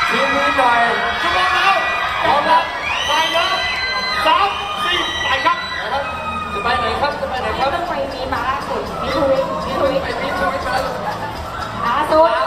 ทีมมือหน่อยชั่วโมงแล้วพร้อมแล้วไปแล้ว3 4ไปครับนะครับจะไปไหนครับจะไปไหนครับต้องไปมีมาล่าสุดมีทวิตไปมีทวิตมาแล้วล่าสุด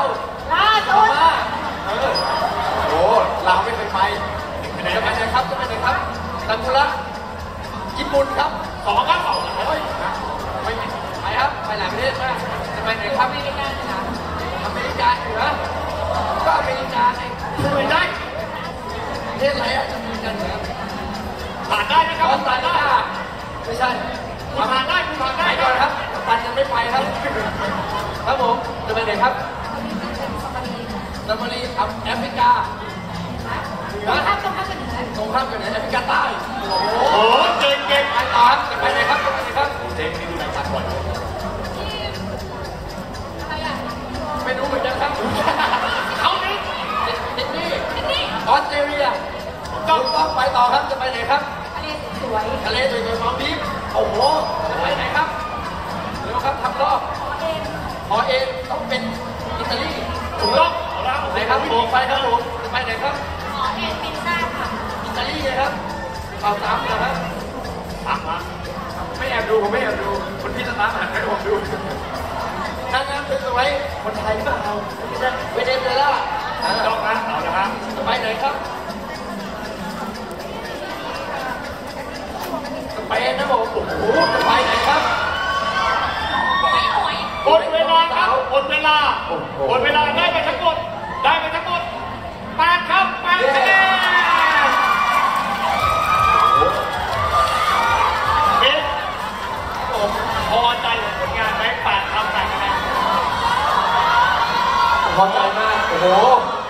โอ้เราไม่เคยไปจะไปไหนครับจะไปไหนครับตังกุระญี่ปุ่นครับ2 ครับ 2โอ้ยไม่ไปครับไปหลายประเทศมากจะไปไหนครับอเมริกาเหนือก็อเมริกาไงไม่ได้ประเทศอะไรอ่ะอเมริกาเหนือผ่านได้นะครับผ่านได้ไม่ใช่ผ่านได้ก่อนครับปันยังไม่ไปครับครับผมจะไปไหนครับซามารีแอฟริกาตรงข้ามกันไหนแอฟริกาใต้โอ้โหเก่งไปต่อครับจะไปไหนครับจะไปไหนครับเจ๊นี่ดูหนังสัตว์บ่อยไม่รู้เหมือนกันครับเขาดิซิดนีย์ออสเตรเลียต้องไปต่อครับจะไปไหนครับทะเลสวยมาลดีฟโอ้โหจะไปไหนครับเร็วครับทำรอบขอเองต้องเป็นอิตาลีถูกต้องไหนครับผมไปครับผมจะไปไหนครับขอเองพิซซ่าค่ะอิตาลีนะครับเอา3นะครับ3มาไม่แอบดูผมไม่แอบดูคนพี่สตาร์ทหันให้ผมดูนางงามสวยๆคนไทยหรือเปล่าเวเนซุเอลาต้องนะเอาละครับจะไปไหนครับสเปนนะผมโอ้โหจะไปไหนครับหมดเวลาครับหมดเวลาได้ไปทั้งหมด8 ครับ8 คะแนนเป็นผมพอใจกับผลงานไหม8 ครับ8 คะแนนพอใจมากโอ้โห